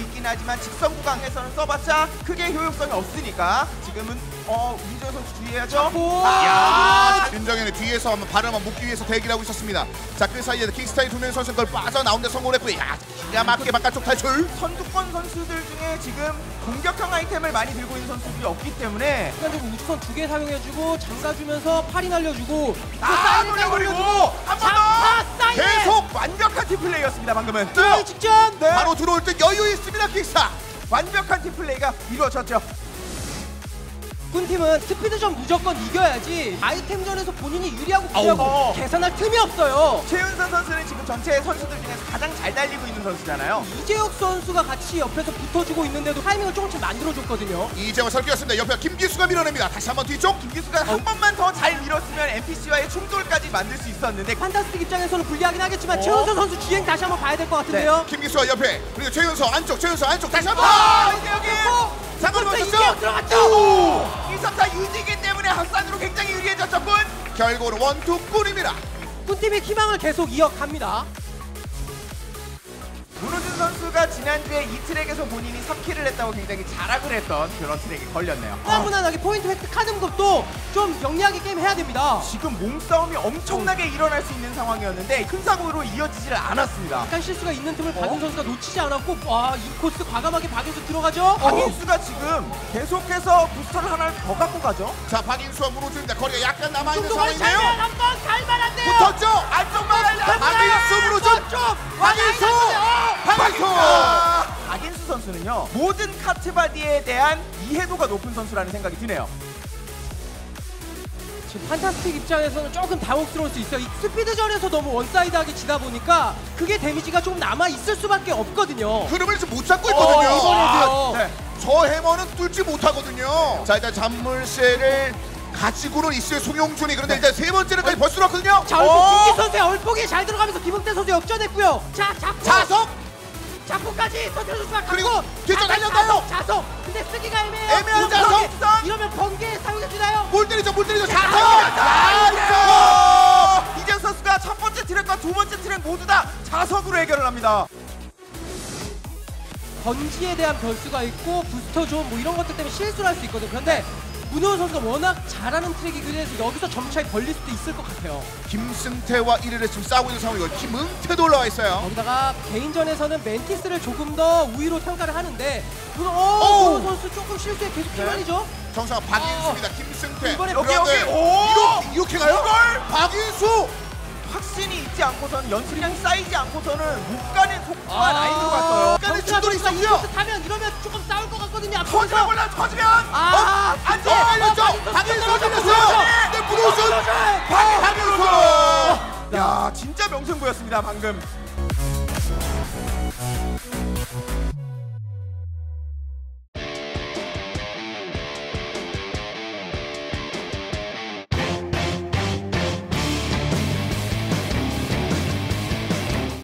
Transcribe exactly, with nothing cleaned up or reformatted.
있긴 하지만 직선 구강에서는 써봤자 크게 효용성이 없으니까 지금은 어 윤정현 선수 주의해야죠. 야, 윤정현이 뒤에서 한번 발을 한번 묶기 위해서 대기를 하고 있었습니다. 자, 그 사이에 킹스타일 두 명 선수 그걸 빠져나오는데 성공했고요. 야, 기가 막히게 바깥쪽 탈출. 선두권 선수들 중에 지금 공격형 아이템을 많이 들고 있는 선수들이 없기 때문에 순간적으로 우주선 두 개 사용해주고 잠가주면서 팔이 날려주고 아 돌려버리고 한 번 더 계속 완벽한 팀플레이였습니다. 방금은 이 직전 네. 바로 들어올 때 여유 있습니다. 킹스타. 완벽한 팀플레이가 이루어졌죠. 꾼팀은 스피드전 무조건 이겨야지 아이템전에서 본인이 유리하고 부리하고 어우. 계산할 틈이 없어요. 최윤선 선수는 지금 전체 선수들 중에서 가장 잘 달리고 있는 선수잖아요. 이재혁 선수가 같이 옆에서 붙어주고 있는데도 타이밍을 조금씩 만들어줬거든요. 이재호 설계였습니다. 옆에 김기수가 밀어냅니다. 다시 한번 뒤쪽. 김기수가 한 번만 더 잘 밀었으면 엠피씨와의 충돌까지 만들 수 있었는데 판타스틱 입장에서는 불리하긴 하겠지만 어? 최윤선 선수 주행 다시 한번 봐야 될 것 같은데요. 김기수와 옆에 그리고 최윤서 안쪽, 최윤서 안쪽 다시 한번. 아, 이제 여기 잠깐 이재혁 맞췄죠. 들어갔죠. 이 삼 사 유지기 때문에 학산으로 굉장히 유리해졌죠. 군 결국은 원투 꿀입니다. 꾼팀의 희망을 계속 이어갑니다. 문호준 선수가 지난주에 이 트랙에서 본인이 삼 킬을 했다고 굉장히 자랑을 했던 그런 트랙에 걸렸네요. 무난무난하게 포인트 획득하는 것도 좀 영리하게 게임 해야 됩니다. 지금 몸싸움이 엄청나게 일어날 수 있는 상황이었는데 큰 사고로 이어지질 않았습니다. 약간 실수가 있는 틈을 박윤 어? 선수가 놓치지 않았고 와, 이 코스 과감하게 박윤수 들어가죠. 박인수가 지금 계속해서 부스터를 하나 더 갖고 가죠. 자, 박인수와 문호준입니다. 거리가 약간 남아있는 중도거리 잘 상황인데요. 한번 갈만 한데요. 붙었죠. 안쪽만 알자. 박인수 문호준. 박인수. 박인수. 박인수 선수는요 모든 카트바디에 대한 이해도가 높은 선수라는 생각이 드네요. 지금 판타스틱 입장에서는 조금 당혹스러울 수 있어요. 이 스피드전에서 너무 원사이드하게 지다 보니까 그게 데미지가 좀 남아 있을 수밖에 없거든요. 흐름을 지금 못 잡고 있거든요. 어, 이번에도요. 아, 네. 저 해머는 뚫지 못하거든요. 자, 일단 잔물쇠를 가지고는 있어요. 송영준이. 그런데 일단 세 번째는까지 벌써 들어왔거든요. 자, 얼폭 김기 선수의 얼폭이 잘 들어가면서 김흥태 선수 역전했고요. 자, 자폭. 자석. 자폭까지 서태현 선수가 그리고 가고 뒤쪽 자, 달렸나요? 자석, 자석. 근데 쓰기가 애매해요. 애매한 이러면 자석. 번개, 이러면 번개 사용해주나요? 볼 때리죠. 볼 때리죠. 자석. 아, 이재혁 선수가 첫 번째 트랙과 두 번째 트랙 모두 다 자석으로 해결을 합니다. 번지에 대한 변수가 있고 부스터 존 뭐 이런 것들 때문에 실수를 할 수 있거든요. 그런데 문호준 선수가 워낙 잘하는 트랙이긴 해서 여기서 점차에 벌릴 수도 있을 것 같아요. 김승태와 일 위를 지금 싸우고 있는 상황이고 김은태도 올라와 있어요. 거기다가 개인전에서는 멘티스를 조금 더 우위로 평가를 하는데 문호, 오! 어, 문호 선수 조금 실수에 계속 피말이죠. 정상아 박인수입니다. 김승태. 이번에 여기, 여기. 그런데 오! 이렇게, 이렇게 가요? 이걸! 박인수. 확신이 있지 않고서는 연습량이 쌓이지 않고서는 못 가는 속도가 아, 라인으로 갔어요. 약간의 정수아 충돌이 선수가 이 있었고요. 코스 타면 이러면 조금 싸울 것 같거든요. 터지면 앞서서. 몰라 터지면 아, 안 어, 돼! 걸렸죠? 박인수 박인수 선수 걸렸어요. 네, 문호준. 박인수. 야 진짜 명승부였습니다 방금.